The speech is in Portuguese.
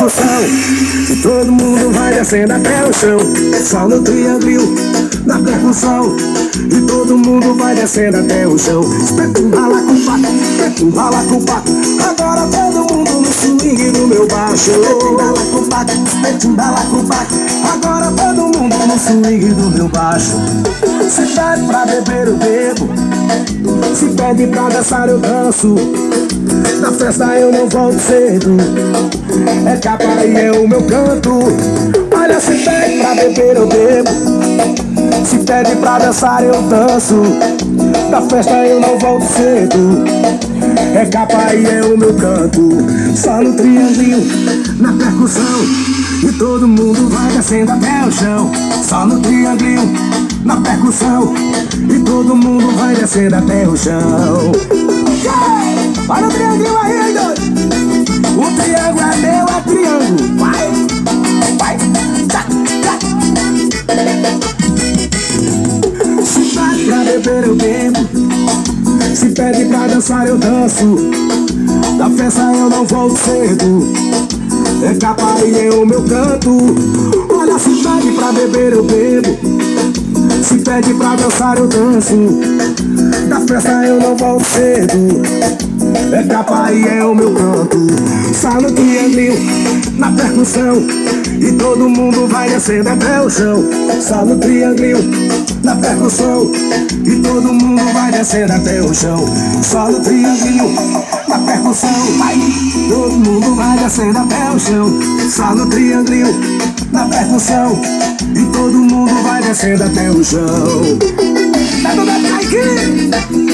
percussão. E todo mundo vai descendo até o chão. Só no triângulo, na percussão. E todo mundo vai descendo até o chão. Espeto, balacobaco, espeto, balacobaco. Agora todo mundo no swing do meu baixo. Espeto, balacobaco, espeto, balacobaco. Agora todo mundo no swing do meu baixo. Se pede pra beber eu bebo, se pede pra dançar eu danço. Na festa eu não volto cedo, é capa e é o meu canto. Olha, se pede pra beber eu bebo, se pede pra dançar eu danço. Na festa eu não volto cedo, é capa e é o meu canto. Só no triângulo, na percussão. E todo mundo vai descendo até o chão. Só no triângulo, na percussão. E todo mundo vai descendo até o chão. Olha o triângulo aí, doido. O triângulo é meu, é triângulo. Vai, vai, tchac, tchac. Se pede pra beber eu bebo, se pede pra dançar eu danço. Da festa eu não volto cedo, é capa e é o meu canto. Olha, se pede pra beber eu bebo, se pede pra dançar eu danço. Da festa eu não volto cedo, é capa e é o meu canto. Só no triângulo, na percussão. E todo mundo vai descendo até o chão. Só no triângulo, na percussão. E todo mundo vai descendo até o chão. Só no triângulo, na percussão. Vai. Todo mundo vai descendo até o chão. Só no triângulo, na percussão. E todo mundo vai descendo até o chão. Tá tudo bem, Kaique?